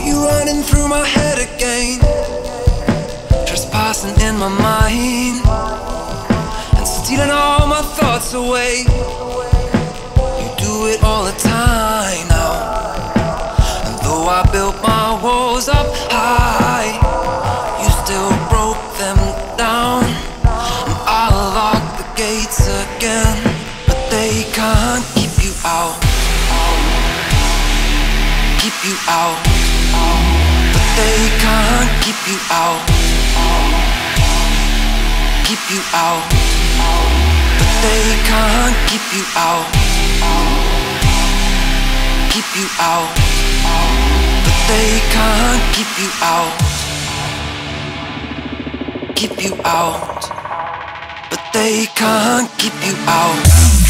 you running through my head again, trespassing in my mind and stealing all my thoughts away. You do it all the time now. And though I built my walls up high, you still broke them down. And I'll lock the gates again, but they can't keep you out. Keep you out. But they can't keep you out. Keep you out. But they can't keep you out. Keep you out. But they can't keep you out. Keep you out. But they can't keep you out.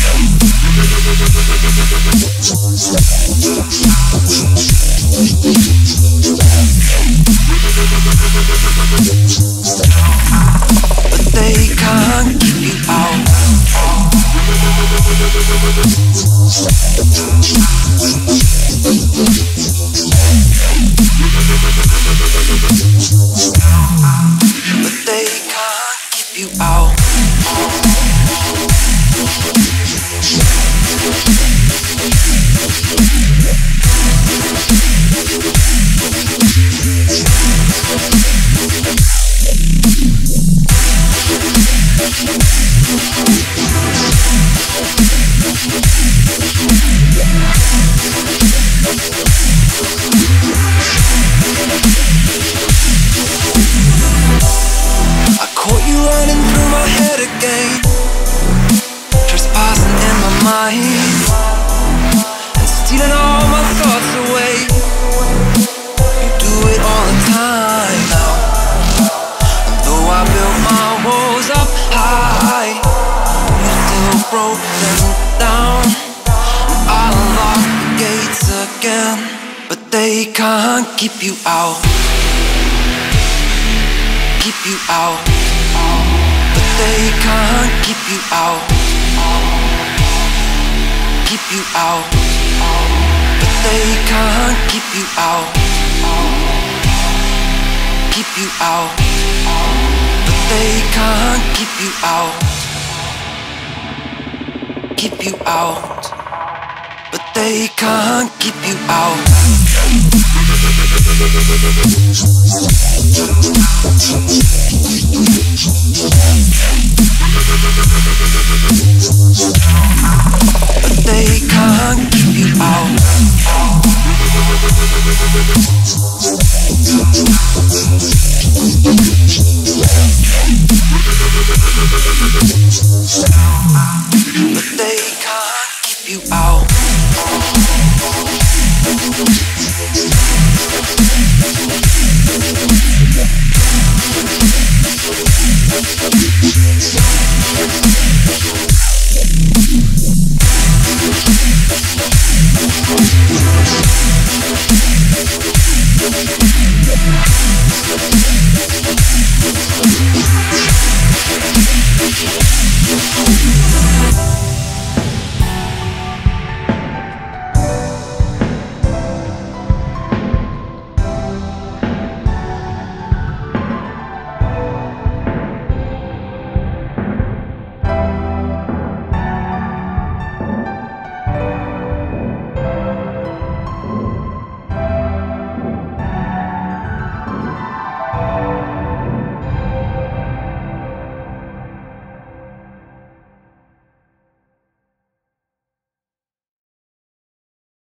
But they can't keep you out. But they can't keep you out. I caught you running through my head again, trespassing in my mind and stealing all my thoughts away. You do it all the time now. And though I built my walls up high, you still broke them down. And I'll lock the gates again, but they can't keep you out. Keep you out. But they can't keep you out. Keep you out. But they can't keep you out. Keep you out. But they can't keep you out. Keep you out. But they can't keep you out.